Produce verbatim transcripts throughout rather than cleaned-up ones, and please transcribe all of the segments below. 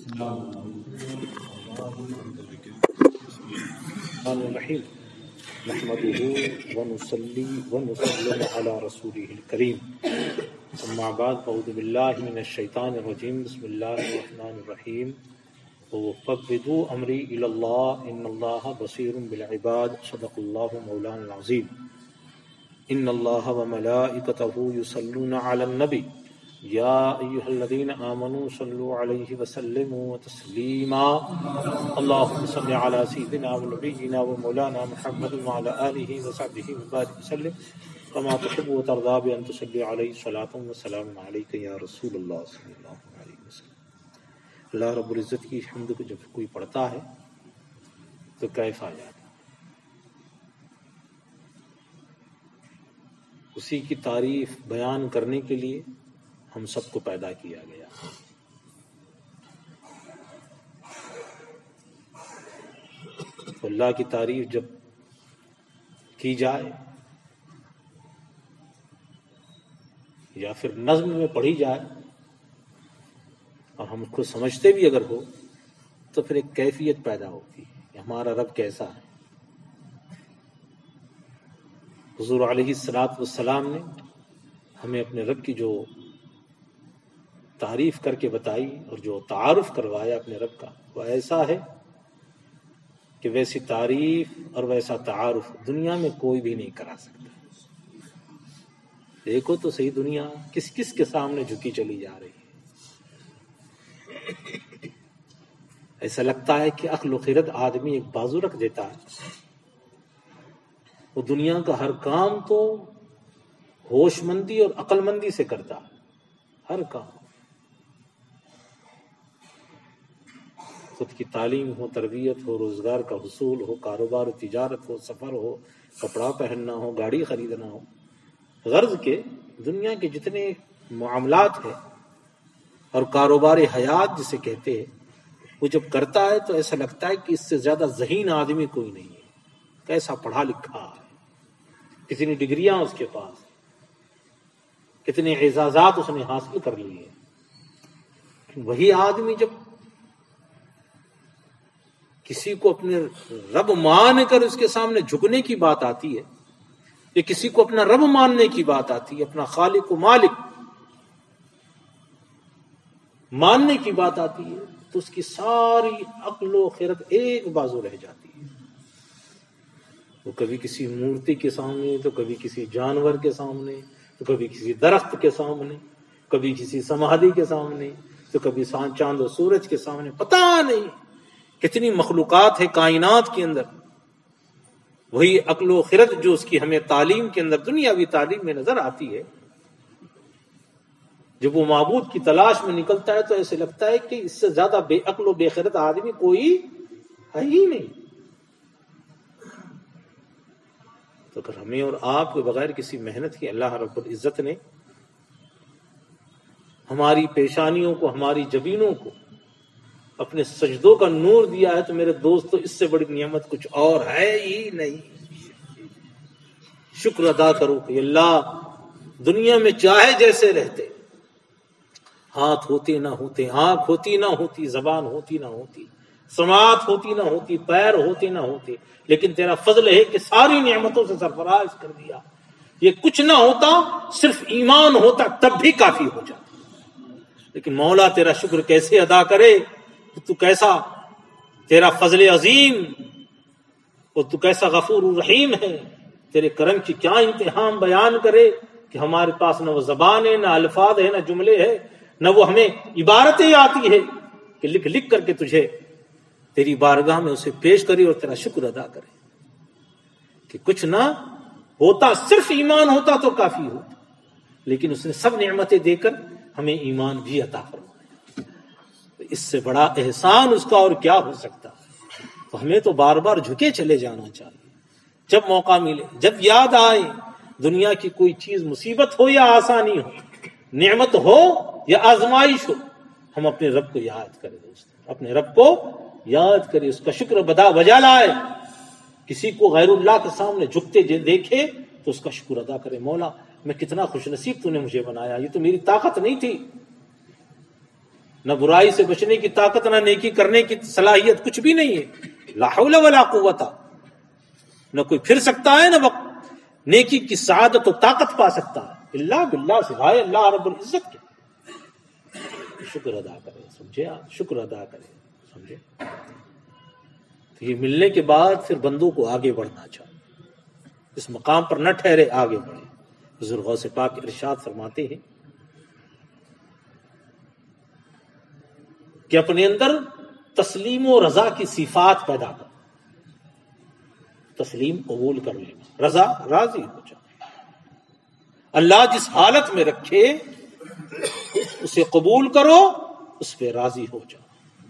الرحمن الرحیم نحمده ونصلی ونسلم علی رسوله الکریم اما بعد فاعوذ باللہ من الشیطان الرجیم بسم اللہ الرحمن الرحیم وفوضوا امری الی اللہ ان اللہ بصیر بالعباد صدق اللہ مولانا العظیم ان اللہ وملائکتہ یصلون علی النبی یا ایہا الذین آمنوا صلوا علیہ وسلموا تسلیما اللہم صل علی سیدنا ونبینا ومولانا محمد وعلی آلہ وصحبہ وبارک وسلم کما تحب وترضى بأن تصلی علیہ صلاۃ وسلام علیک یا رسول اللہ صلی اللہ علیہ وسلم۔ اللہ رب العزت کی حمد کو جب کوئی پڑھتا ہے تو کیف آ جاتا ہے، اسی کی تعریف بیان کرنے کے لیے ہم سب کو پیدا کیا گیا۔ تو اللہ کی تعریف جب کی جائے یا پھر نظم میں پڑھی جائے اور ہم اس کو سمجھتے بھی اگر ہو تو پھر ایک کیفیت پیدا ہوتی ہے کہ ہمارا رب کیسا ہے۔ حضور علیہ الصلوۃ والسلام نے ہمیں اپنے رب کی جو تعریف کر کے بتائی اور جو تعارف کروایا اپنے رب کا، وہ ایسا ہے کہ ویسی تعریف اور ویسا تعارف دنیا میں کوئی بھی نہیں کرا سکتا۔ دیکھو تو صحیح دنیا کس کس کے سامنے جھکی چلی جا رہی ہے۔ ایسا لگتا ہے کہ عقل و خرد آدمی ایک بازو رکھ دیتا ہے، وہ دنیا کا ہر کام تو ہوش مندی اور عقل مندی سے کرتا ہے، ہر کام، خود کی تعلیم ہو، تربیت ہو، روزگار کا حصول ہو، کاروبار و تجارت ہو، سفر ہو، کپڑا پہننا ہو، گاڑی خریدنا ہو، غرض کے دنیا کے جتنے معاملات ہیں اور کاروبار حیات جسے کہتے ہیں، وہ جب کرتا ہے تو ایسا لگتا ہے کہ اس سے زیادہ ذہین آدمی کوئی نہیں ہے، کیسا پڑھا لکھا ہے، کتنی ڈگریاں اس کے پاس، کتنے اعزازات اس نے حاصل کر لیے۔ وہی آدمی جب کسی کو اپنے رب مان کر اس کے سامنے جھکنے کی بات آتی ہے، یا کسی کو اپنا رب ماننے کی بات آتی ہے، اپنا خالق و مالک ماننے کی بات آتی ہے، تو اس کی ساری عقل و خرد ایک بازو رہ جاتی ہے۔ وہ کبھی کسی مورتی کے سامنے، تو کبھی کسی جانور کے سامنے، تو کبھی کسی درخت کے سامنے، کبھی کسی سمادھی کے سامنے، تو کبھی چاند و سورج کے سامنے، پتہ نہیں کتنی مخلوقات ہے کائنات کے اندر۔ وہی عقل و خرد جو اس کی ہمیں تعلیم کے اندر دنیاوی تعلیم میں نظر آتی ہے، جب وہ معبود کی تلاش میں نکلتا ہے تو ایسے لگتا ہے کہ اس سے زیادہ بے عقل و بے خرد آدمی کوئی ہے ہی نہیں۔ تو اگر ہمیں اور آپ کے بغیر کسی محنت کی اللہ رب العزت نے ہماری پیشانیوں کو، ہماری جبینوں کو اپنے سجدوں کا نور دیا ہے، تو میرے دوستو اس سے بڑی نعمت کچھ اور ہے ہی نہیں۔ شکر ادا کرو کہ اللہ دنیا میں چاہے جیسے رہتے، ہاتھ ہوتے نہ ہوتے، آنکھ ہوتی نہ ہوتی، زبان ہوتی نہ ہوتی، سماعت ہوتی نہ ہوتی، پیر ہوتے نہ ہوتے، لیکن تیرا فضل ہے کہ ساری نعمتوں سے سرفراز کر دیا۔ یہ کچھ نہ ہوتا، صرف ایمان ہوتا تب بھی کافی ہو جاتا۔ لیکن مولا تیرا شکر کیسے ادا کرے، تو کیسا تیرا فضل عظیم اور تو کیسا غفور الرحیم ہے، تیرے کرم کی کیا امتحان بیان کرے کہ ہمارے پاس نہ وہ زبان ہے، نہ الفاظ ہے، نہ جملے ہے، نہ وہ ہمیں عبارتیں آتی ہے کہ لکھ لکھ کر کے تجھے تیری بارگاہ میں اسے پیش کرے اور تیرا شکر ادا کرے کہ کچھ نہ ہوتا، صرف ایمان ہوتا تو کافی ہوتا، لیکن اس نے سب نعمتیں دے کر ہمیں ایمان بھی عطا فرمایا۔ اس سے بڑا احسان اس کا اور کیا ہو سکتا؟ تو ہمیں تو بار بار جھکے چلے جانا چاہیے، جب موقع ملے، جب یاد آئے، دنیا کی کوئی چیز مصیبت ہو یا آسانی ہو، نعمت ہو یا آزمائش ہو، ہم اپنے رب کو یاد کریں دوست، اپنے رب کو یاد کریں، اس کا شکر بدا بجا لائے۔ کسی کو غیر اللہ کے سامنے جھکتے دیکھے تو اس کا شکر ادا کرے، مولا میں کتنا خوش نصیب تو نے مجھے بنایا، یہ تو میری طاقت نہیں تھی، نہ برائی سے بچنے کی طاقت، نہ نیکی کرنے کی صلاحیت، کچھ بھی نہیں ہے. لا حول ولا قوت، نہ کوئی پھر سکتا ہے، نہ وقت نیکی کی سعادت و طاقت پا سکتا ہے اللہ باللہ، سوائے اللہ رب العزت کے. شکر ادا کرے، سمجھے آپ، شکر ادا کرے، سمجھے. تو یہ ملنے کے بعد پھر بندوں کو آگے بڑھنا چاہیے، اس مقام پر نہ ٹھہرے، آگے بڑھے. حضور غوث پاک ارشاد فرماتے ہیں کہ اپنے اندر تسلیم و رضا کی صفات پیدا کر. تسلیم قبول کر لینا، رضا راضی ہو جا. اللہ جس حالت میں رکھے اسے قبول کرو، اس پہ راضی ہو جاؤ.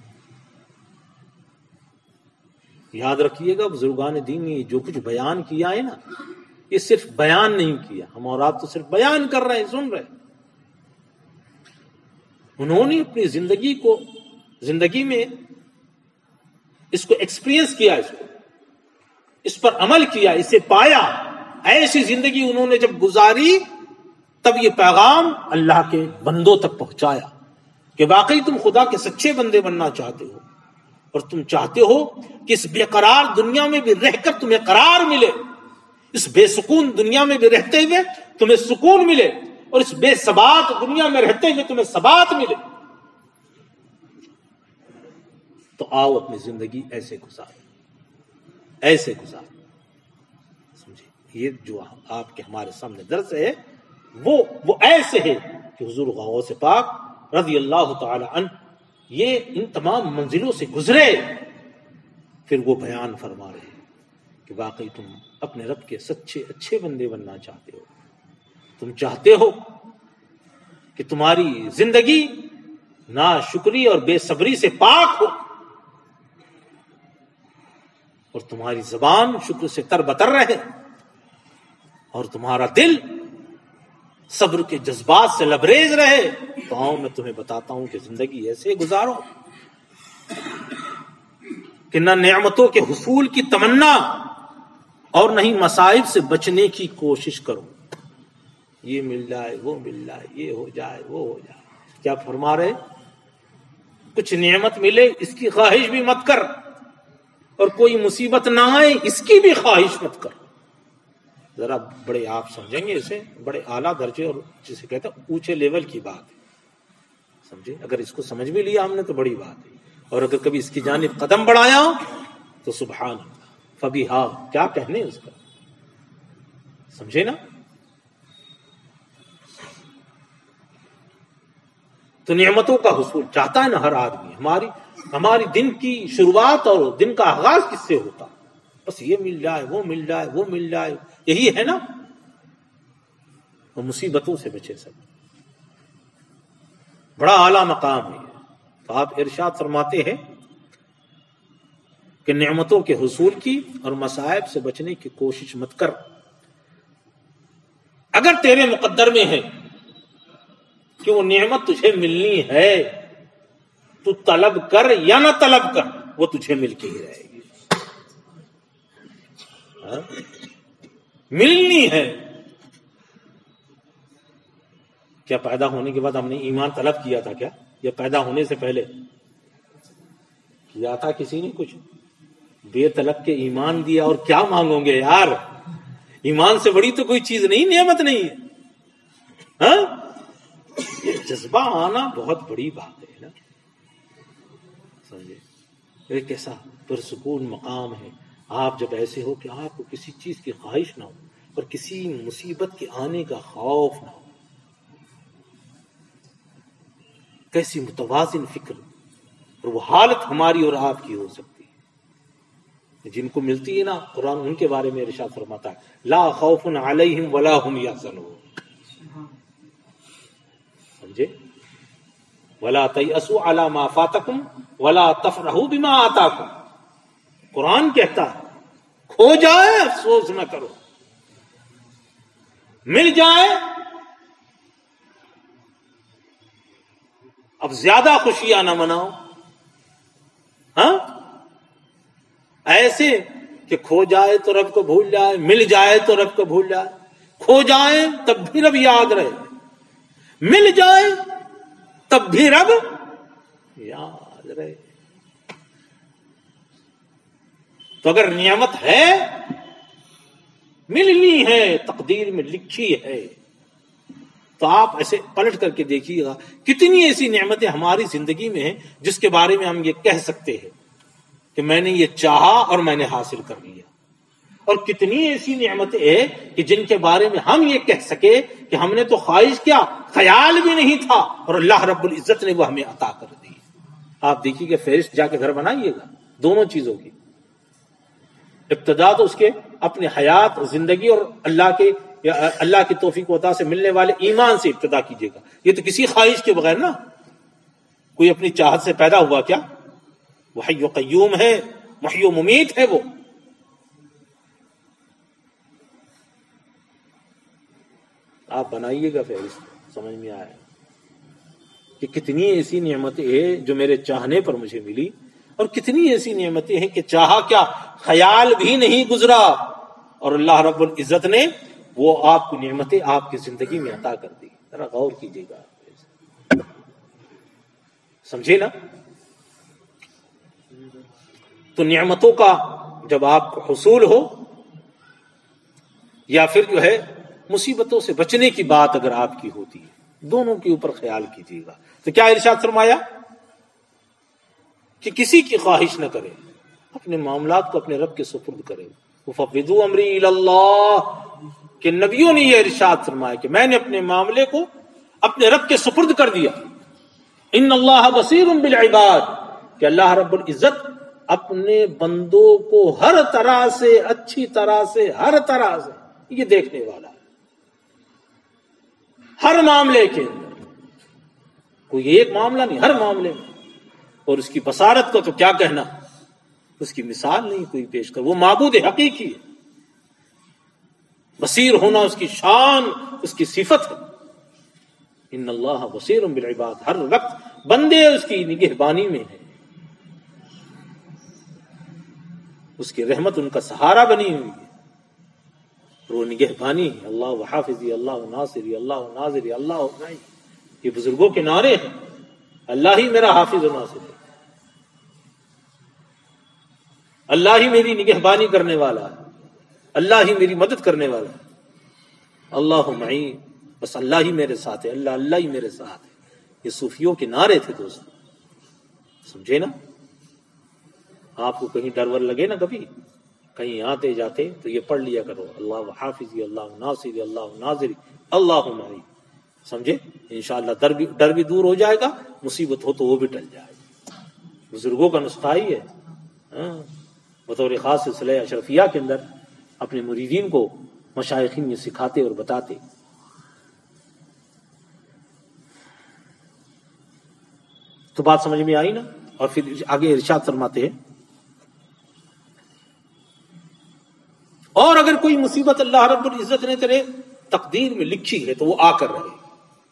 یاد رکھیے گا بزرگان دین نے جو کچھ بیان کیا ہے نا، یہ صرف بیان نہیں کیا، ہم اور آپ تو صرف بیان کر رہے ہیں، سن رہے ہیں. انہوں نے اپنی زندگی کو زندگی میں اس کو ایکسپیرینس کیا، اس کو اس پر عمل کیا، اسے پایا. ایسی زندگی انہوں نے جب گزاری تب یہ پیغام اللہ کے بندوں تک پہنچایا کہ واقعی تم خدا کے سچے بندے بننا چاہتے ہو، اور تم چاہتے ہو کہ اس بے قرار دنیا میں بھی رہ کر تمہیں قرار ملے، اس بے سکون دنیا میں بھی رہتے ہوئے تمہیں سکون ملے، اور اس بے ثبات دنیا میں رہتے ہوئے تمہیں ثبات ملے. تو آؤ اپنی زندگی ایسے گزارو، ایسے گزارو. سمجھے، یہ جو آپ کے ہمارے سامنے درس ہے وہ وہ ایسے ہے کہ حضور غوث پاک رضی اللہ تعالی عنہ یہ ان تمام منزلوں سے گزرے، پھر وہ بیان فرما رہے ہیں کہ واقعی تم اپنے رب کے سچے اچھے بندے بننا چاہتے ہو. تم چاہتے ہو کہ تمہاری زندگی ناشکری اور بے صبری سے پاک ہو، اور تمہاری زبان شکر سے تر بتر رہے، اور تمہارا دل صبر کے جذبات سے لبریز رہے. تو آؤ میں تمہیں بتاتا ہوں کہ زندگی ایسے گزارو کہ نہ نعمتوں کے حصول کی تمنا اور نہ ہی مصائب سے بچنے کی کوشش کرو. یہ مل جائے، وہ مل جائے، یہ ہو جائے، وہ ہو جائے. کیا فرما رہے؟ کچھ نعمت ملے اس کی خواہش بھی مت کر، اور کوئی مصیبت نہ آئے اس کی بھی خواہش مت کر. ذرا بڑے آپ سمجھیں گے اسے، بڑے اعلیٰ درجے اور جسے کہتے ہیں اونچے لیول کی بات ہے. سمجھے، اگر اس کو سمجھ بھی لیا ہم نے تو بڑی بات ہے، اور اگر کبھی اس کی جانب قدم بڑھایا تو سبحان اللہ فبیہا، کیا کہنے اس کا. سمجھے نا. تو نعمتوں کا حصول چاہتا ہے نا ہر آدمی. ہماری ہماری دن کی شروعات اور دن کا آغاز کس سے ہوتا؟ بس یہ مل جائے، وہ مل جائے، وہ مل جائے، یہی ہے نا. وہ مصیبتوں سے بچے سب، بڑا اعلیٰ مقام ہے. تو آپ ارشاد فرماتے ہیں کہ نعمتوں کے حصول کی اور مصائب سے بچنے کی کوشش مت کر. اگر تیرے مقدر میں ہے کہ وہ نعمت تجھے ملنی ہے تو طلب کر یا نہ طلب کر، وہ تجھے مل کے ہی رہے گی. ہاں؟ ملنی ہے. کیا پیدا ہونے کے بعد ہم نے ایمان طلب کیا تھا کیا؟ یا پیدا ہونے سے پہلے کیا تھا کسی نے کچھ؟ بے طلب کے ایمان دیا، اور کیا مانگو گے یار؟ ایمان سے بڑی تو کوئی چیز نہیں، نعمت نہیں ہے. ہاں؟ یہ جذبہ آنا بہت بڑی بات ہے نا. سمجھے، ایک ایسا پرسکون مقام ہے. آپ جب ایسے ہو کہ آپ کو کسی چیز کی خواہش نہ ہو اور کسی مصیبت کے آنے کا خوف نہ ہو. کیسی متوازن فکر، اور وہ حالت ہماری اور آپ کی ہو سکتی ہے. جن کو ملتی ہے نا قرآن ان کے بارے میں ارشاد فرماتا ہے لا خوف علیہم ولا هم یحزنون. سمجھے، ولا تیأسوا علی ما فاتکم ولا تفرحوا بما آتاکم. قرآن کہتا ہے کھو جائے افسوس نہ کرو، مل جائے اب زیادہ خوشیاں نہ مناؤ. ہاں، ایسے کہ کھو جائے تو رب کو بھول جائے، مل جائے تو رب کو بھول جائے. کھو جائے تب بھی رب یاد رہے، مل جائے تب بھی رب یاد رہے. تو اگر نعمت ہے، ملنی ہے، تقدیر میں لکھی ہے، تو آپ ایسے پلٹ کر کے دیکھیے گا کتنی ایسی نعمتیں ہماری زندگی میں ہیں جس کے بارے میں ہم یہ کہہ سکتے ہیں کہ میں نے یہ چاہا اور میں نے حاصل کر لیا، اور کتنی ایسی نعمتیں ہیں کہ جن کے بارے میں ہم یہ کہہ سکے کہ ہم نے تو خواہش کیا، خیال بھی نہیں تھا، اور اللہ رب العزت نے وہ ہمیں عطا کر دی. آپ دیکھیے کہ فہرست جا کے گھر بنائیے گا دونوں چیزوں کی. ابتدا تو اس کے اپنے حیات، زندگی اور اللہ کے یا اللہ کی توفیق و عطا سے ملنے والے ایمان سے ابتدا کیجیے گا. یہ تو کسی خواہش کے بغیر نا، کوئی اپنی چاہت سے پیدا ہوا کیا؟ وہ حی و قیوم ہے، محی و ممیت ہے. وہ آپ بنائیے گا فہرست، سمجھ میں آئے کہ کتنی ایسی نعمتیں ہیں جو میرے چاہنے پر مجھے ملی، اور کتنی ایسی نعمتیں ہیں کہ چاہا کیا، خیال بھی نہیں گزرا، اور اللہ رب العزت نے وہ آپ کو نعمتیں آپ کی زندگی میں عطا کر دی. ذرا غور کیجیے گا، سمجھے نا. تو نعمتوں کا جب آپ کو حصول ہو، یا پھر جو ہے مصیبتوں سے بچنے کی بات اگر آپ کی ہوتی ہے، دونوں کے اوپر خیال کیجیے گا. تو کیا ارشاد فرمایا کہ کسی کی خواہش نہ کرے، اپنے معاملات کو اپنے رب کے سپرد کرے. وَفَوِّضُوا أَمْرِي إِلَى اللَّهِ، کہ نبیوں نے یہ ارشاد فرمایا کہ میں نے اپنے معاملے کو اپنے رب کے سپرد کر دیا. ان اللہ بصیر بالعباد، کہ اللہ رب العزت اپنے بندوں کو ہر طرح سے، اچھی طرح سے، ہر طرح سے یہ دیکھنے والا ہے، ہر معاملے کے اندر. کوئی ایک معاملہ نہیں، ہر معاملے میں. اور اس کی بصارت کو تو کیا کہنا، اس کی مثال نہیں کوئی پیش کر. وہ معبود حقیقی ہے، بصیر ہونا اس کی شان، اس کی صفت ہے. ان اللہ بصیر بالعباد، ہر وقت بندے اس کی نگہبانی میں ہیں، اس کی رحمت ان کا سہارا بنی ہوئی ہے، اور وہ نگہبانی ہے. اللہ حافظی، اللہ ناصری، اللہ ناظری، اللہ معی، یہ بزرگوں کے نعرے ہیں. اللہ ہی میرا حافظ و ناصر ہے، اللہ ہی میری نگہبانی کرنے والا ہے، اللہ ہی میری مدد کرنے والا ہے. اللہ معی، بس اللہ ہی میرے ساتھ ہے، اللہ اللہ ہی میرے ساتھ ہے. یہ صوفیوں کے نعرے تھے دوست، سمجھے نا. آپ کو کہیں ڈر ور لگے نا، کبھی کہیں آتے جاتے تو یہ پڑھ لیا کرو، اللہ حافظی، اللہ ناصری، اللہ ناظری، اللہ معی. سمجھے؟ انشاءاللہ ڈر بھی ڈر بھی دور ہو جائے گا، مصیبت ہو تو وہ بھی ٹل جائے گا. بزرگوں کا نسخہ ہی ہے. ہاں، بطور خاص سلسلہ اشرفیہ کے اندر اپنے مریدین کو مشائخین یہ سکھاتے اور بتاتے. تو بات سمجھ میں آئی نا. اور پھر آگے ارشاد فرماتے ہیں، اور اگر کوئی مصیبت اللہ رب العزت نے تیرے تقدیر میں لکھی ہے تو وہ آ کر رہے.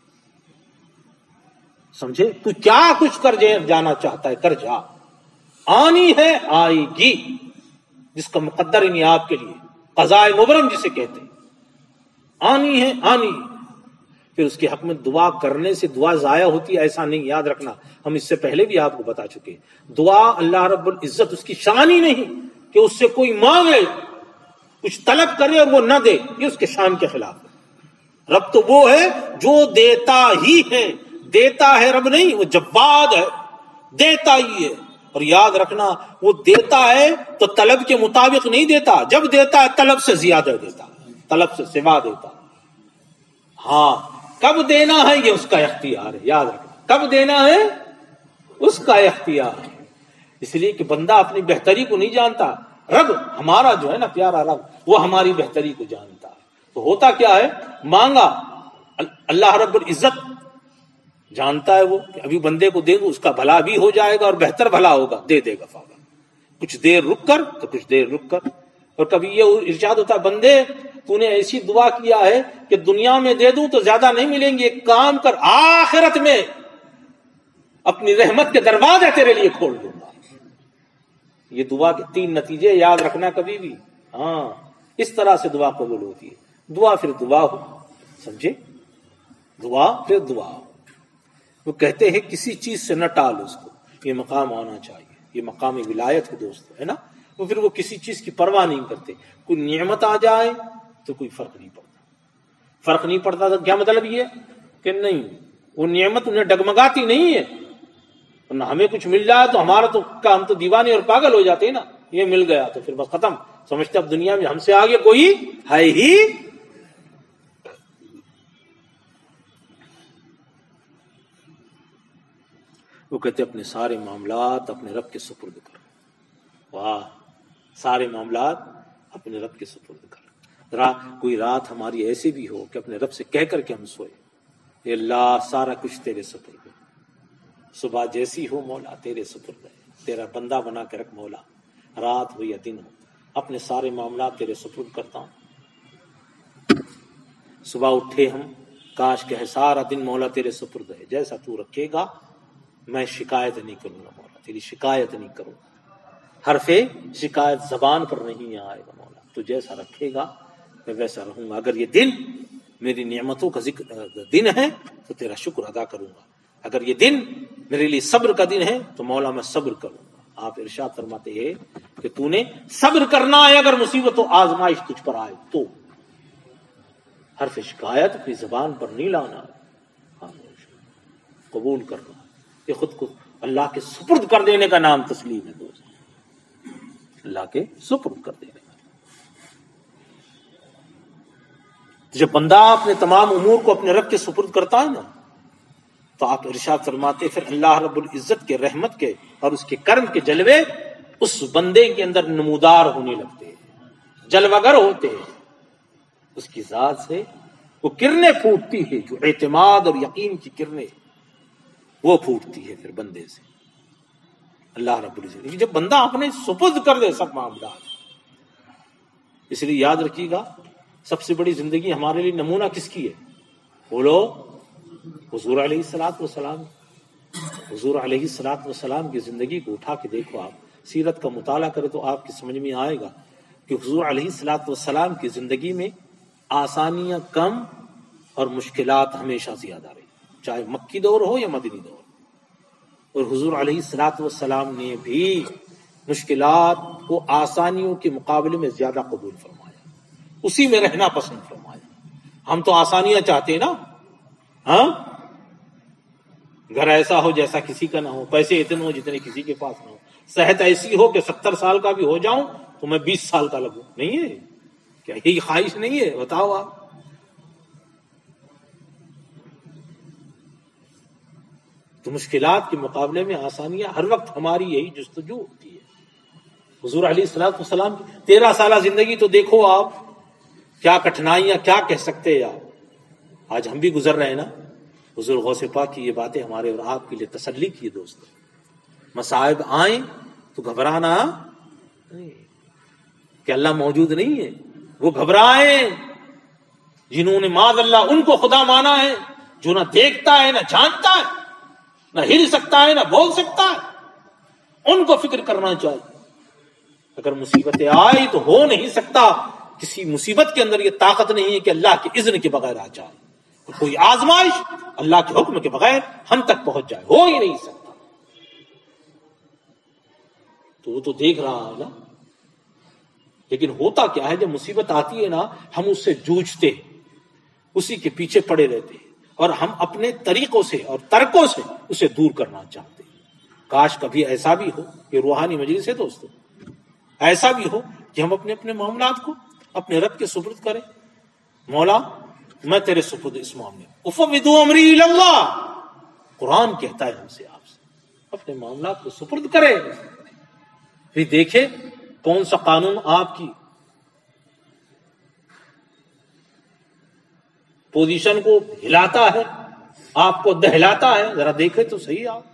سمجھے؟ تو کیا کچھ کر جانا چاہتا ہے کر جا، آنی ہے آئے گی، جس کا مقدر ہی نہیں آپ کے لیے، قضاء مبرم جسے کہتے ہیں. آنی ہے آنی. پھر اس کے حق میں دعا کرنے سے دعا ضائع ہوتی ہے ایسا نہیں، یاد رکھنا. ہم اس سے پہلے بھی آپ کو بتا چکے، دعا اللہ رب العزت اس کی شان ہی نہیں کہ اس سے کوئی مانگے، کچھ طلب کرے اور وہ نہ دے، یہ اس کے شان کے خلاف ہے. رب تو وہ ہے جو دیتا ہی ہے، دیتا ہے رب نہیں، وہ جواد ہے، دیتا ہی ہے. اور یاد رکھنا، وہ دیتا ہے تو طلب کے مطابق نہیں دیتا، جب دیتا ہے طلب سے زیادہ دیتا، طلب سے سوا دیتا. ہاں، کب دینا ہے یہ اس کا اختیار ہے. یاد رکھنا، کب دینا ہے اس کا اختیار ہے. اس لیے کہ بندہ اپنی بہتری کو نہیں جانتا، رب ہمارا جو ہے نا پیارا رب، وہ ہماری بہتری کو جانتا ہے. تو ہوتا کیا ہے، مانگا، اللہ رب العزت جانتا ہے وہ کہ ابھی بندے کو دے دوں، اس کا بھلا بھی ہو جائے گا اور بہتر بھلا ہوگا، دے دے گا فوراً. کچھ دیر رک کر تو کچھ دیر رک کر. اور کبھی یہ ارشاد ہوتا ہے، بندے تو نے ایسی دعا کیا ہے کہ دنیا میں دے دوں تو زیادہ نہیں ملیں گے، ایک کام کر، آخرت میں اپنی رحمت کے دروازے تیرے لیے کھول دوں گا. یہ دعا کے تین نتیجے یاد رکھنا کبھی بھی. ہاں، اس طرح سے دعا قبول ہوتی ہے. دعا پھر دعا ہو، سمجھے؟ دعا پھر دعا ہو. وہ کہتے ہیں کسی چیز سے نہ ٹال اس کو، یہ مقام آنا چاہیے، یہ مقام ولایت ہے دوست، ہے نا. وہ پھر وہ کسی چیز کی پرواہ نہیں کرتے. کوئی نعمت آ جائے تو کوئی فرق نہیں پڑتا. فرق نہیں پڑتا تو کیا مطلب یہ کہ نہیں، وہ نعمت انہیں ڈگمگاتی نہیں ہے. ورنہ ہمیں کچھ مل جائے تو ہمارا تو ہم تو دیوانے اور پاگل ہو جاتے ہیں نا. یہ مل گیا تو پھر بس ختم، سمجھتے اب دنیا میں ہم سے آگے کوئی ہے ہی. وہ کہتے اپنے سارے معاملات اپنے رب کے سپرد کر. واہ، سارے معاملات اپنے رب کے سپرد کر. رات کوئی رات ہماری ایسی بھی ہو کہ اپنے رب سے کہہ کر کے ہم سوئے، اے اللہ سارا کچھ تیرے سپرد ہے. صبح جیسی ہو مولا تیرے سپرد ہے، تیرا بندہ بنا کے رکھ مولا. رات ہو یا دن ہو اپنے سارے معاملات تیرے سپرد کرتا ہوں. صبح اٹھے ہم، کاش کہ سارا دن مولا تیرے سپرد ہے، جیسا تو رکھے گا میں شکایت نہیں کروں گا مولا، تیری شکایت نہیں کروں گا. حرف شکایت زبان پر نہیں آئے گا مولا، تو جیسا رکھے گا میں ویسا رہوں گا. اگر یہ دن میری نعمتوں کا ذکر دن ہے تو تیرا شکر ادا کروں گا، اگر یہ دن میرے لیے صبر کا دن ہے تو مولا میں صبر کروں گا. آپ ارشاد فرماتے ہیں کہ تو نے صبر کرنا ہے اگر مصیبت و آزمائش تجھ پر آئے تو. حرف شکایت اپنی زبان پر نہیں لانا، قبول کرنا. یہ خود کو اللہ کے سپرد کر دینے کا نام تسلیم ہے دوست، اللہ کے سپرد کر دینے کا. جب بندہ اپنے تمام امور کو اپنے رب کے سپرد کرتا ہے نا تو آپ ارشاد فرماتے پھر اللہ رب العزت کے رحمت کے اور اس کے کرم کے جلوے اس بندے کے اندر نمودار ہونے لگتے ہیں، جلوگر ہوتے ہیں. اس کی ذات سے وہ کرنیں پھوٹتی ہے، جو اعتماد اور یقین کی کرنیں وہ پھوٹتی ہے پھر بندے سے. اللہ رب العزت جب بندہ اپنے سپرد کر دے سب معاملات. اس لیے یاد رکھیے گا سب سے بڑی زندگی ہمارے لیے نمونہ کس کی ہے؟ بولو، حضور علیہ الصلوۃ والسلام. حضور علیہ الصلوۃ والسلام کی زندگی کو اٹھا کے دیکھو، آپ سیرت کا مطالعہ کرے تو آپ کی سمجھ میں آئے گا کہ حضور علیہ الصلوۃ والسلام کی زندگی میں آسانیاں کم اور مشکلات ہمیشہ زیادہ رہی، چاہے مکی دور ہو یا مدنی دور. اور حضور علیہ الصلوۃ والسلام نے بھی مشکلات کو آسانیوں کے مقابلے میں زیادہ قبول فرمایا، اسی میں رہنا پسند فرمایا. ہم تو آسانیاں چاہتے ہیں نا، ہاں، گھر ایسا ہو جیسا کسی کا نہ ہو، پیسے اتنے ہو جتنے کسی کے پاس نہ ہو، صحت ایسی ہو کہ ستر سال کا بھی ہو جاؤں تو میں بیس سال کا لگوں. نہیں ہے کیا یہی خواہش نہیں ہے؟ بتاؤ آپ. تو مشکلات کے مقابلے میں آسانیاں ہر وقت ہماری یہی جستجو ہوتی ہے. حضور علیہ الصلوۃ والسلام کی تیرہ سالہ زندگی تو دیکھو آپ، کیا کٹھنائیاں، کیا کہہ سکتے ہیں آپ. آج ہم بھی گزر رہے ہیں نا. حضور غوث پاک کی یہ باتیں ہمارے اور آپ کے لیے تسلی کی دوست. مصائب آئیں تو گھبرانا نہیں کہ اللہ موجود نہیں ہے. وہ گھبرائیں جنہوں نے معاذ اللہ ان کو خدا مانا ہے، جو نہ دیکھتا ہے نہ جانتا ہے، نہ ہل سکتا ہے نہ بول سکتا ہے. ان کو فکر کرنا چاہیے. اگر مصیبتیں آئی تو ہو نہیں سکتا، کسی مصیبت کے اندر یہ طاقت نہیں ہے کہ اللہ کے اذن کے بغیر آ جائے. کوئی آزمائش اللہ کے حکم کے بغیر ہم تک پہنچ جائے، ہو ہی نہیں سکتا. تو وہ تو دیکھ رہا ہے نا. لیکن ہوتا کیا ہے جب مصیبت آتی ہے نا، ہم اس سے جوجھتے، اسی کے پیچھے پڑے رہتے ہیں اور ہم اپنے طریقوں سے اور ترکوں سے اسے دور کرنا چاہتے ہیں. کاش کبھی ایسا بھی ہو، یہ روحانی مجلس ہے دوستو، ایسا بھی ہو کہ ہم اپنے اپنے معاملات کو اپنے رب کے سپرد کریں. مولا میں تیرے سپرد اس معاملے میں، افوض امری الی اللہ. قرآن کہتا ہے ہم سے، آپ سے اپنے معاملات کو سپرد کرے. پھر دیکھے کون سا قانون آپ کی پوزیشن کو ہلاتا ہے، آپ کو دہلاتا ہے. ذرا دیکھے تو صحیح آپ.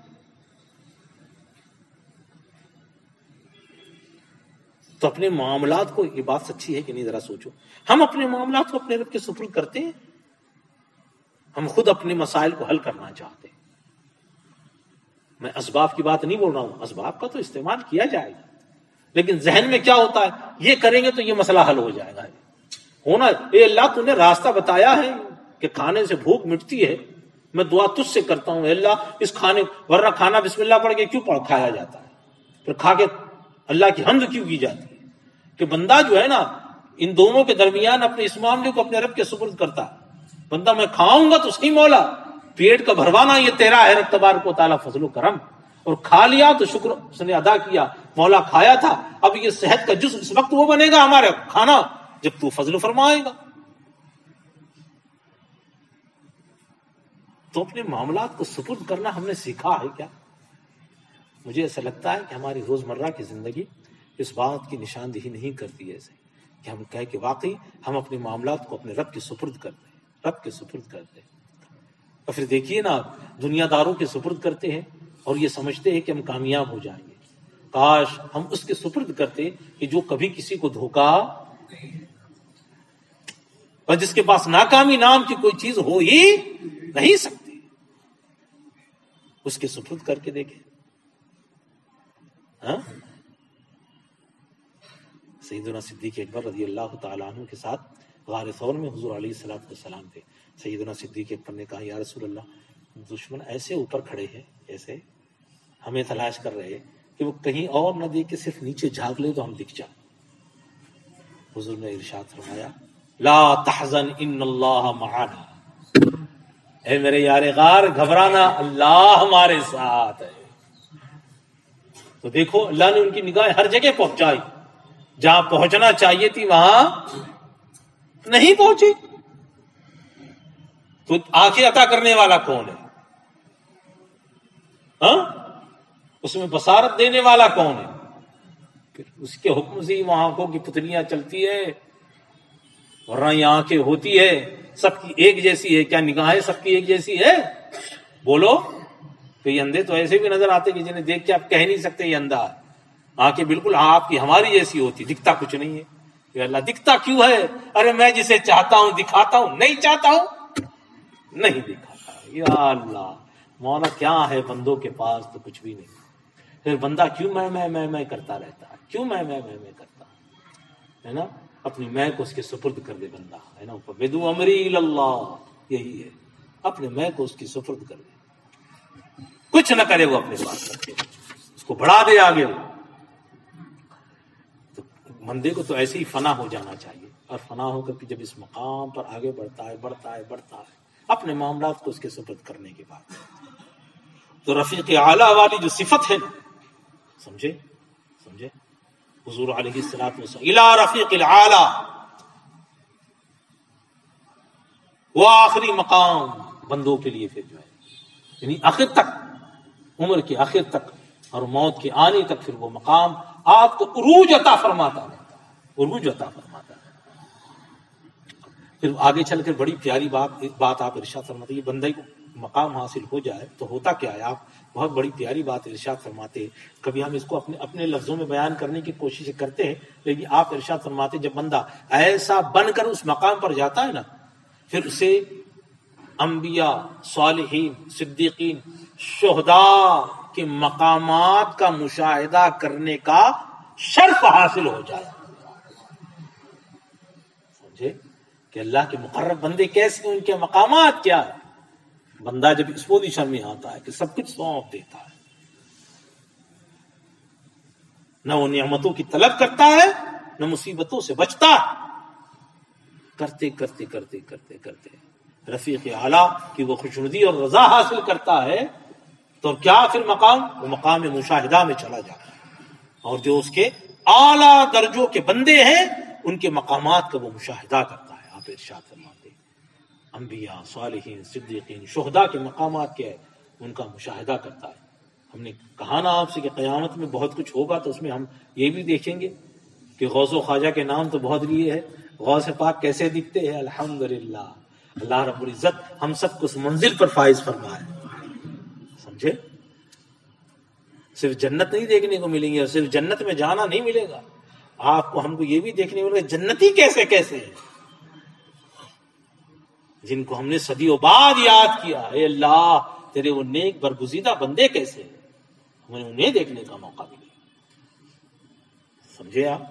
تو اپنے معاملات کو، یہ بات سچی ہے کہ نہیں ذرا سوچو، ہم اپنے معاملات کو اپنے رب کے سپرد کرتے ہیں. ہم خود اپنے مسائل کو حل کرنا چاہتے ہیں. میں اسباب کی بات نہیں بول رہا ہوں، اسباب کا تو استعمال کیا جائے گا، لیکن ذہن میں کیا ہوتا ہے، یہ کریں گے تو یہ مسئلہ حل ہو جائے گا. ہونا اے اللہ تو نے راستہ بتایا ہے کہ کھانے سے بھوک مٹتی ہے، میں دعا تجھ سے کرتا ہوں اے اللہ اس کھانے، ورنہ کھانا بسم اللہ پڑھ کے کیوں پڑھ کھایا جاتا ہے؟ پھر کھا کے اللہ کی حمد کیوں کی جاتی ہے؟ کہ بندہ جو ہے نا ان دونوں کے درمیان اپنے اس معاملے کو اپنے رب کے سپرد کرتا ہے۔ بندہ میں کھاؤں گا تو صحیح مولا، پیٹ کا بھروانا یہ تیرا ہے رب تبارک و تعالیٰ فضل و کرم، اور کھا لیا تو شکر اس نے ادا کیا، مولا کھایا تھا، اب یہ صحت کا جزو اس وقت وہ بنے گا ہمارا کھانا جب تو فضل فرمائے گا۔ تو اپنے معاملات کو سپرد کرنا ہم نے سیکھا ہے کیا؟ مجھے ایسا لگتا ہے کہ ہماری روزمرہ کی زندگی اس بات کی نشاندہی نہیں کرتی ہے ایسے کہ ہم کہیں کہ واقعی ہم اپنے معاملات کو اپنے رب کے سپرد کر دیں، رب کے سپرد کر دیں۔ اور پھر دیکھیے نا دنیا داروں کے سپرد کرتے ہیں اور یہ سمجھتے ہیں کہ ہم کامیاب ہو جائیں گے، کاش ہم اس کے سپرد کرتے کہ جو کبھی کسی کو دھوکا اور جس کے پاس ناکامی نام کی کوئی چیز ہو ہی نہیں سکتی، اس کے سپرد کر کے دیکھیں۔ ہاں سیدنا صدیق اکبر رضی اللہ تعالیٰ عنہ کے ساتھ غار ثور میں حضور علیہ الصلوۃ والسلام تھے۔ سیدنا صدیق اکبر نے کہا یا رسول اللہ دشمن ایسے اوپر کھڑے ہیں، ایسے ہمیں تلاش کر رہے ہیں کہ وہ کہیں اور نہ دیکھ کے صرف نیچے جھانک لے تو ہم دکھ جائیں۔ حضور نے ارشاد فرمایا لا تحزن ان اللہ معنا، اے میرے یار غار گھبرانا، اللہ ہمارے ساتھ ہے۔ تو دیکھو اللہ نے ان کی نگاہیں ہر جگہ پہنچائی، جہاں پہنچنا چاہیے تھی وہاں نہیں پہنچی۔ تو آنکھیں عطا کرنے والا کون ہے؟ ہاں اس میں بصارت دینے والا کون ہے؟ پھر اس کے حکم سے ہی وہاں آنکھوں کی پتلیاں چلتی ہے، ورنہ یہ آنکھیں ہوتی ہے سب کی ایک جیسی ہے؟ کیا نگاہیں سب کی ایک جیسی ہے؟ بولو۔ تو یہ اندھے تو ایسے بھی نظر آتے کہ جنہیں دیکھ کے آپ کہہ نہیں سکتے یہ اندھا ہے۔ آنکھیں بالکل آپ کی ہماری جیسی ہوتی، دکھتا کچھ نہیں ہے۔ کہ اللہ دکھتا کیوں ہے؟ ارے میں جسے چاہتا ہوں دکھاتا ہوں، نہیں چاہتا ہوں نہیں دکھاتا۔ یا اللہ مولا کیا ہے بندوں کے پاس تو کچھ بھی نہیں، پھر بندہ کیوں میں میں میں میں کرتا رہتا ہے؟ کیوں میں میں میں میں کرتا ہے نا؟ اپنی میں کو اس کے سپرد کر دے بندہ، ہے نا، فبدو امری اللہ، یہی ہے اپنے میں کو اس کی سپرد کر دے، کچھ نہ کرے وہ اپنے پاس رکھے، اس کو بڑھا دے آگے۔ وہ تو بندے کو تو ایسے ہی فنا ہو جانا چاہیے، اور فنا ہو کر کے جب اس مقام پر آگے بڑھتا ہے بڑھتا ہے بڑھتا ہے اپنے معاملات کو اس کے سپرد کرنے کے بعد، تو رفیق اعلیٰ والی جو صفت ہے نا، سمجھے سمجھے حضور علیہ الصلوۃ والسلام الی رفیق الاعلیٰ، وہ آخری مقام بندوں کے لیے پھر جو ہے یعنی آخر تک، عمر کے آخر تک اور موت کے آنے تک پھر وہ مقام آپ کو عروج عطا فرماتا ہے، عروج عطا فرماتا ہے۔ پھر آگے چل کر بڑی پیاری بات بات آپ ارشاد فرماتے ہیں، یہ بندے کو مقام حاصل ہو جائے تو ہوتا کیا ہے؟ آپ بہت بڑی پیاری بات ارشاد فرماتے ہیں، کبھی ہم اس کو اپنے اپنے لفظوں میں بیان کرنے کی کوشش کرتے ہیں، لیکن آپ ارشاد فرماتے ہیں جب بندہ ایسا بن کر اس مقام پر جاتا ہے نا، پھر اسے انبیاء، صالحین، صدیقین، شہداء کے مقامات کا مشاہدہ کرنے کا شرف حاصل ہو جائے۔ سمجھے کہ اللہ کے مقرب بندے کیسے، ان کے مقامات کیا ہے؟ بندہ جب اس پوزیشن میں آتا ہے کہ سب کچھ سونپ دیتا ہے، نہ وہ نعمتوں کی طلب کرتا ہے نہ مصیبتوں سے بچتا ہے، کرتے کرتے کرتے کرتے کرتے رفیق اعلیٰ کی وہ خوشنودی اور رضا حاصل کرتا ہے، تو کیا پھر مقام؟ وہ مقام مشاہدہ میں چلا جاتا ہے، اور جو اس کے اعلیٰ درجوں کے بندے ہیں ان کے مقامات کا وہ مشاہدہ کرتا ہے۔ آپ ارشاد فرماتے ہیں انبیاء، صالحین، صدیقین، شہداء کے مقامات کیا ہے ان کا مشاہدہ کرتا ہے۔ ہم نے کہا نا آپ سے کہ قیامت میں بہت کچھ ہوگا، تو اس میں ہم یہ بھی دیکھیں گے کہ غوث و خواجہ کے نام تو بہت لیے ہیں، غوث پاک کیسے دکھتے ہیں؟ الحمدللہ اللہ رب العزت ہم سب کو اس منزل پر فائز فرمائے۔ سمجھے؟ صرف جنت نہیں دیکھنے کو ملیں گے، اور صرف جنت میں جانا نہیں ملے گا، آپ کو ہم کو یہ بھی دیکھنے کو ملے گا جنتی کیسے کیسے ہیں، جن کو ہم نے صدیوں بعد یاد کیا، اے اللہ تیرے وہ نیک برگزیدہ بندے کیسے ہیں، ہمیں انہیں دیکھنے کا موقع ملے۔ سمجھے آپ؟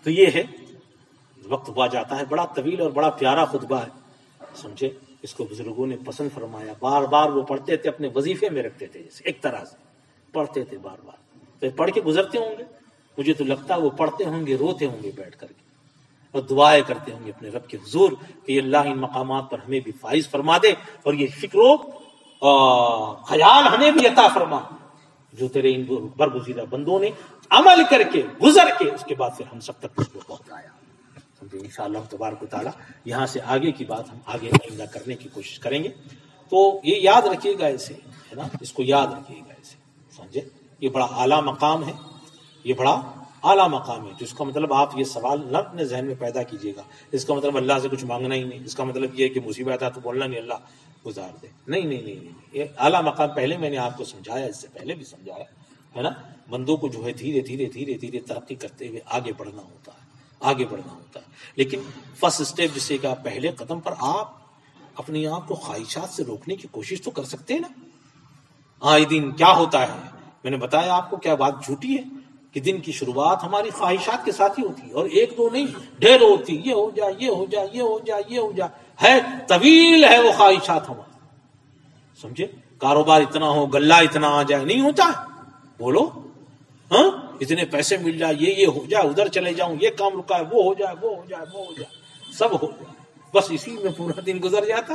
تو یہ ہے، وقت ہوا جاتا ہے، بڑا طویل اور بڑا پیارا خطبہ ہے، سمجھے، اس کو بزرگوں نے پسند فرمایا، بار بار وہ پڑھتے تھے، اپنے وظیفے میں رکھتے تھے، جیسے ایک طرح سے پڑھتے تھے بار بار، تو پڑھ کے گزرتے ہوں گے، مجھے تو لگتا ہے وہ پڑھتے ہوں گے، روتے ہوں گے بیٹھ کر کے، اور دعائیں کرتے ہوں گے اپنے رب کے حضور کہ اللہ ان مقامات پر ہمیں بھی فائز فرما دے، اور یہ فکر و خیال ہمیں بھی عطا فرما جو تیرے ان برگزیدہ بندوں نے عمل کر کے گزر کے اس کے بعد پھر ہم سب تک اس کو پہنچایا۔ سمجھے، انشاءاللہ تبارک و تعالیٰ یہاں سے آگے کی بات ہم آگے آئندہ کرنے کی کوشش کریں گے، تو یہ یاد رکھیے گا، اسے ہے نا، اس کو یاد رکھیے گا، اسے سمجھے، یہ بڑا اعلیٰ مقام ہے، یہ بڑا اعلیٰ مقام ہے، جس کا مطلب آپ یہ سوال نہ اپنے ذہن میں پیدا کیجیے گا، اس کا مطلب اللہ سے کچھ مانگنا ہی نہیں، اس کا مطلب یہ ہے کہ مصیبت ہے تو بولنا نہیں اللہ گزار دے، نہیں نہیں نہیں نہیں، یہ اعلیٰ مقام پہلے میں نے آپ کو سمجھایا، اس سے پہلے بھی سمجھایا ہے نا، بندوں کو جو ہے دھیرے دھیرے دھیرے دھیرے ترقی کرتے ہوئے آگے بڑھنا ہوتا ہے، آگے بڑھنا ہوتا ہے، لیکن فرسٹ اسٹیپ جسے کہ پہلے قدم پر آپ اپنی آپ کو خواہشات سے روکنے کی کوشش تو کر سکتے ہیں نا۔ آئے دن کیا ہوتا ہے، میں نے بتایا آپ کو، کیا بات جھوٹی ہے کہ دن کی شروعات ہماری خواہشات کے ساتھ ہی ہوتی ہے، اور ایک دو نہیں، ڈھیر ہوتی، یہ ہو جائے یہ ہو جائے یہ ہو جائے یہ ہو جائے، ہے طویل ہے وہ خواہشات ہماری، سمجھے، کاروبار اتنا ہو، گلہ اتنا آ جائے، نہیں ہوتا ہے، بولو ہاں، اتنے پیسے مل جائے، یہ یہ ہو جائے، ادھر چلے جاؤں، یہ کام رکا ہے، وہ ہو جائے وہ ہو جائے وہ ہو جائے، سب ہو جائے، بس اسی میں پورا دن گزر جاتا،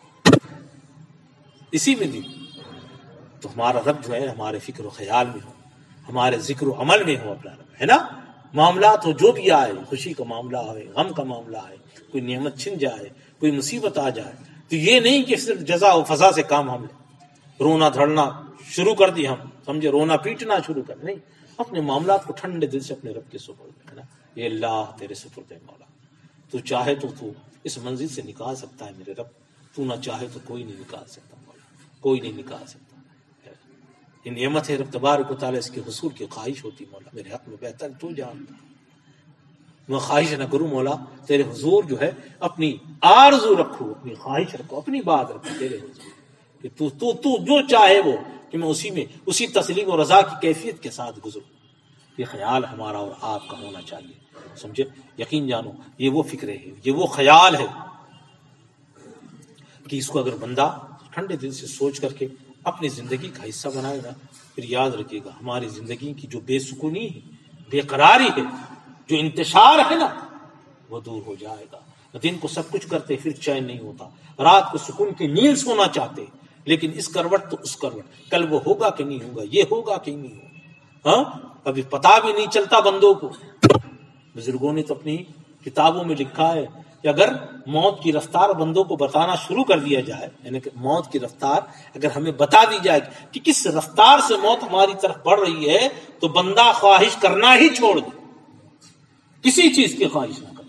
اسی میں دن۔ تو ہمارا رب جو ہے ہمارے فکر و خیال میں ہو، ہمارے ذکر و عمل میں ہو اپنا رب، ہے نا، معاملات ہو جو بھی آئے، خوشی کا معاملہ آئے، غم کا معاملہ آئے، کوئی نعمت چھن جائے، کوئی مصیبت آ جائے، تو یہ نہیں کہ صرف جزا و فضا سے کام ہم لیں، رونا دھڑنا شروع کر دی ہم، سمجھے، رونا پیٹنا شروع کر، نہیں، اپنے معاملات کو ٹھنڈے دل سے اپنے رب کے سپرد، ہے نا، یہ اللہ تیرے سپرد ہے مولا، تو چاہے تو تو اس منزل سے نکال سکتا ہے میرے رب، تو نہ چاہے تو کوئی نہیں نکال سکتا مولا، کوئی نہیں نکال سکتا، یہ نعمت ہے رب تبارک و تعالیٰ، اس کے حصول کی خواہش ہوتی مولا میرے حق میں بہتر تو جانتا، میں خواہش نہ کروں مولا، تیرے حضور جو ہے اپنی آرزو رکھو، اپنی خواہش رکھو، اپنی بات رکھو تیرے حضور کہ تو تو تو جو چاہے وہ، کہ میں اسی میں اسی تسلیم و رضا کی کیفیت کے ساتھ گزروں، یہ خیال ہمارا اور آپ کا ہونا چاہیے، سمجھے، یقین جانو یہ وہ فکر ہے، یہ وہ خیال ہے کہ اس کو اگر بندہ ٹھنڈے دل سے سوچ کر کے اپنی زندگی کا حصہ بنائے گا، پھر یاد رکھیے گا ہماری زندگی کی جو بے سکونی ہے، بے قراری ہے، جو انتشار ہے نا، وہ دور ہو جائے گا۔ دن کو سب کچھ کرتے پھر چین نہیں ہوتا، رات کو سکون کی نیند سونا چاہتے، لیکن اس کروٹ تو اس کروٹ، کل وہ ہوگا کہ نہیں ہوگا، یہ ہوگا کہ نہیں ہوگا، ہاں ابھی پتا بھی نہیں چلتا بندوں کو۔ بزرگوں نے تو اپنی کتابوں میں لکھا ہے کہ اگر موت کی رفتار بندوں کو بتانا شروع کر دیا جائے، یعنی کہ موت کی رفتار اگر ہمیں بتا دی جائے کہ کس رفتار سے موت ہماری طرف بڑھ رہی ہے، تو بندہ خواہش کرنا ہی چھوڑ دے، کسی چیز کی خواہش نہ کرے۔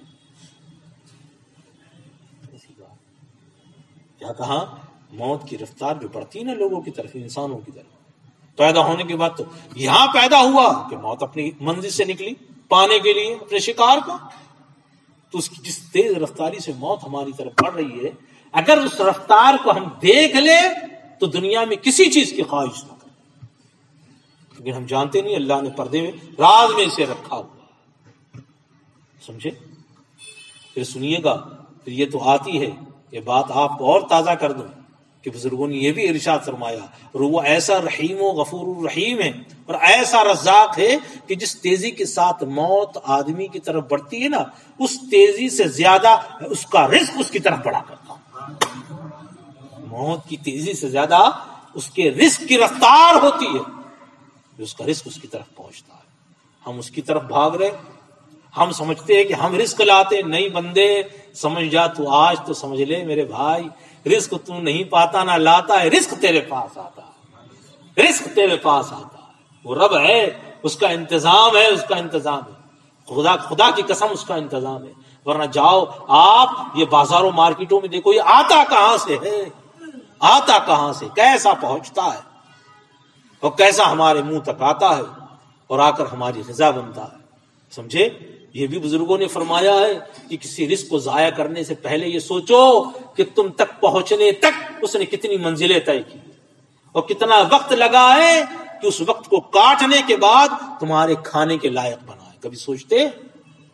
کیا کہا، موت کی رفتار جو بڑھتی نا لوگوں کی طرف، انسانوں کی طرف، پیدا ہونے کے بعد تو یہاں پیدا ہوا کہ موت اپنی منزل سے نکلی پانے کے لیے اپنے شکار کو، تو اس کی جس تیز رفتاری سے موت ہماری طرف بڑھ رہی ہے، اگر اس رفتار کو ہم دیکھ لیں تو دنیا میں کسی چیز کی خواہش نہ کریں، لیکن ہم جانتے نہیں، اللہ نے پردے میں راز میں اسے رکھا ہوا، سمجھے۔ پھر سنیے گا، پھر یہ تو آتی ہے، یہ بات آپ کو اور تازہ کر دوں کہ بزرگوں نے یہ بھی ارشاد فرمایا، اور وہ ایسا رحیم و غفور الرحیم ہے، اور ایسا رزاق ہے کہ جس تیزی کے ساتھ موت آدمی کی طرف بڑھتی ہے نا، اس تیزی سے زیادہ اس کا رزق اس کی طرف بڑھا کرتا ہے، موت کی تیزی سے زیادہ اس کے رزق کی رفتار ہوتی ہے، اس کا رزق اس کی طرف پہنچتا ہے، ہم اس کی طرف بھاگ رہے، ہم سمجھتے ہیں کہ ہم رزق لاتے، نہیں بندے سمجھ جا، تو آج تو سمجھ لے میرے بھائی، رزق تو نہیں پاتا نہ لاتا ہے، رزق تیرے پاس آتا ہے، رزق تیرے پاس آتا ہے، وہ رب ہے، اس کا انتظام ہے، اس کا انتظام ہے، خدا خدا کی قسم اس کا انتظام ہے، ورنہ جاؤ آپ یہ بازاروں مارکیٹوں میں دیکھو، یہ آتا کہاں سے ہے، آتا کہاں سے، کیسا پہنچتا ہے، اور کیسا ہمارے منہ تک آتا ہے اور آ کر ہماری غذا بنتا ہے، سمجھے۔ یہ بھی بزرگوں نے فرمایا ہے کہ کسی رزق کو ضائع کرنے سے پہلے یہ سوچو کہ تم تک پہنچنے تک اس نے کتنی منزلیں طے کی اور کتنا وقت لگا ہے کہ اس وقت کو کاٹنے کے بعد تمہارے کھانے کے لائق بنائے، کبھی سوچتے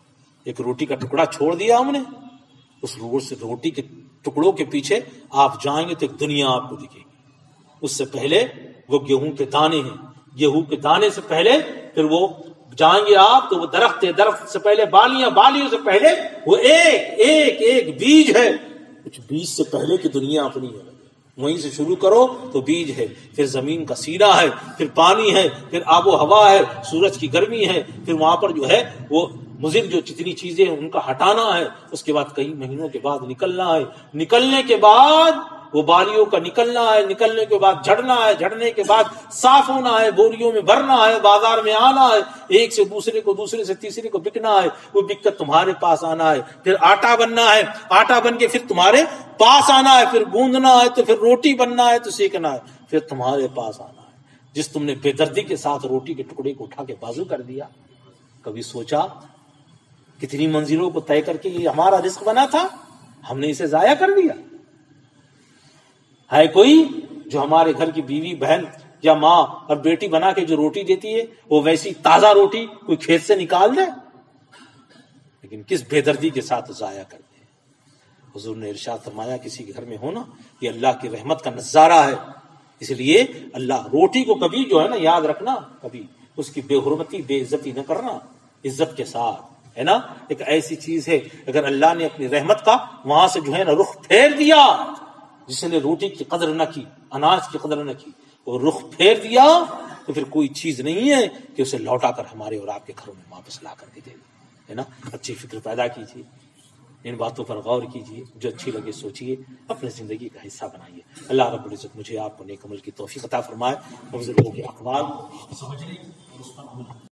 ایک روٹی کا ٹکڑا چھوڑ دیا ہم نے، اس روٹی کے ٹکڑوں کے پیچھے آپ جائیں گے تو ایک دنیا آپ کو دکھے گی. اس سے پہلے وہ گیہوں کے دانے ہیں، گیہوں کے دانے سے پہلے پھر وہ جائیں گے آپ تو وہ درخت ہے، درخت سے پہلے بالیاں، بالیوں سے پہلے وہ ایک ایک ایک بیج ہے. کچھ بیج سے پہلے کی دنیا اپنی ہے، وہیں سے شروع کرو تو بیج ہے، پھر زمین کا سینہ ہے، پھر پانی ہے، پھر آب و ہوا ہے، سورج کی گرمی ہے، پھر وہاں پر جو ہے وہ مضر جو جتنی چیزیں ہیں ان کا ہٹانا ہے، اس کے بعد کئی مہینوں کے بعد نکلنا ہے، نکلنے کے بعد وہ بالیوں کا نکلنا ہے، نکلنے کے بعد جھڑنا ہے، جھڑنے کے بعد صاف ہونا ہے، بوریوں میں بھرنا ہے، بازار میں آنا ہے، ایک سے دوسرے کو، دوسرے سے تیسرے کو بکنا ہے، وہ بک کر تمہارے پاس آنا ہے، پھر آٹا بننا ہے، آٹا بن کے پھر تمہارے پاس آنا ہے، پھر گوندنا ہے، تو پھر روٹی بننا ہے، تو سیکنا ہے، پھر تمہارے پاس آنا ہے. جس تم نے بے دردی کے ساتھ روٹی کے ٹکڑے کو اٹھا کے بازو کر دیا، کبھی سوچا کتنی منزلوں کو طے کر کے یہ ہمارا رزق بنا تھا، ہم نے اسے ضائع کر دیا. ہے کوئی جو ہمارے گھر کی بیوی بہن یا ماں اور بیٹی بنا کے جو روٹی دیتی ہے وہ ویسی تازہ روٹی کوئی کھیت سے نکال دے؟ لیکن کس بے دردی کے ساتھ ضائع کر دے. حضور نے ارشاد فرمایا کسی کے گھر میں ہونا یہ اللہ کی رحمت کا نظارہ ہے. اس لیے اللہ روٹی کو کبھی جو ہے نا یاد رکھنا، کبھی اس کی بے حرمتی بے عزتی نہ کرنا، عزت کے ساتھ، ہے نا. ایک ایسی چیز ہے اگر اللہ نے اپنی رحمت کا وہاں سے جو ہے نا رخ پھیر دیا، جس نے روٹی کی قدر نہ کی، اناج کی قدر نہ کی، اور رخ پھیر دیا تو پھر کوئی چیز نہیں ہے کہ اسے لوٹا کر ہمارے اور آپ کے گھروں میں واپس لا کر دے دے، ہے نا. اچھی فکر پیدا کیجیے، ان باتوں پر غور کیجیے، جو اچھی لگے سوچیے، اپنے زندگی کا حصہ بنائیے. اللہ رب العزت مجھے آپ کو نیک عمل کی توفیق عطا فرمائے، اور بزرگوں کے اقوال سمجھنے اور اس پر عمل